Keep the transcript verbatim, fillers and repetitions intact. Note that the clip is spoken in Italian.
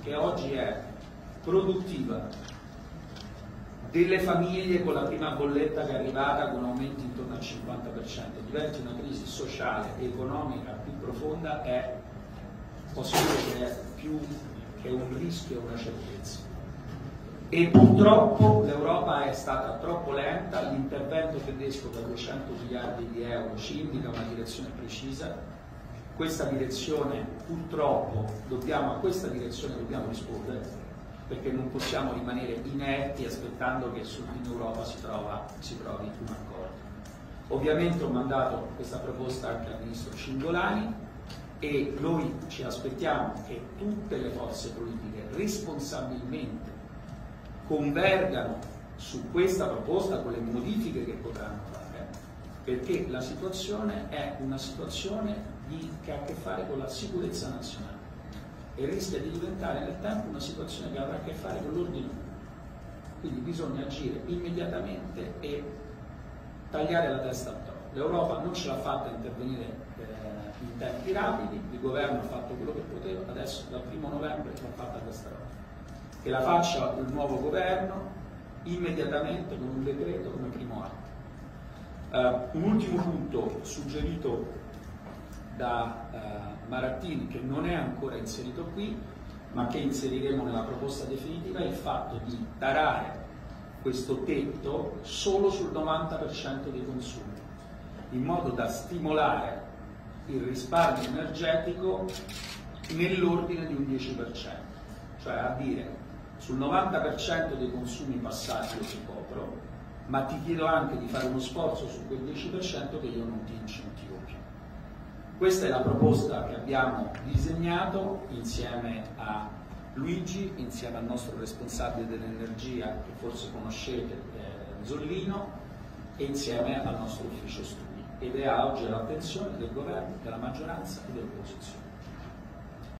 che oggi è produttiva, delle famiglie con la prima bolletta che è arrivata con aumenti intorno al cinquanta per cento, diventi una crisi sociale e economica più profonda, è, posso dire che è più che un rischio e una certezza. E purtroppo l'Europa è stata troppo lenta, l'intervento tedesco da duecento miliardi di euro ci indica una direzione precisa, questa direzione purtroppo dobbiamo, a questa direzione dobbiamo rispondere, perché non possiamo rimanere inerti aspettando che in Europa si, trova, si trovi un accordo. Ovviamente ho mandato questa proposta anche al Ministro Cingolani e noi ci aspettiamo che tutte le forze politiche responsabilmente convergano su questa proposta con le modifiche che potranno fare, perché la situazione è una situazione di, che ha a che fare con la sicurezza nazionale e rischia di diventare nel tempo una situazione che avrà a che fare con l'ordine pubblico. Quindi bisogna agire immediatamente e tagliare la testa al toro. L'Europa non ce l'ha fatta intervenire eh, in tempi rapidi, il governo ha fatto quello che poteva, adesso dal primo novembre l'ha fatta questa roba. Che la faccia il nuovo governo immediatamente con un decreto come primo atto. Uh, un ultimo punto suggerito da uh, Marattini, che non è ancora inserito qui, ma che inseriremo nella proposta definitiva, è il fatto di tarare questo tetto solo sul novanta per cento dei consumi, in modo da stimolare il risparmio energetico nell'ordine di un dieci per cento, cioè a dire sul novanta per cento dei consumi passati io ti copro, ma ti chiedo anche di fare uno sforzo su quel dieci per cento che io non ti incentivo più. Questa è la proposta che abbiamo disegnato insieme a Luigi, insieme al nostro responsabile dell'energia, che forse conoscete, eh, Zollino, e insieme al nostro ufficio studi. Ed è oggi all'attenzione del governo, della maggioranza e dell'opposizione.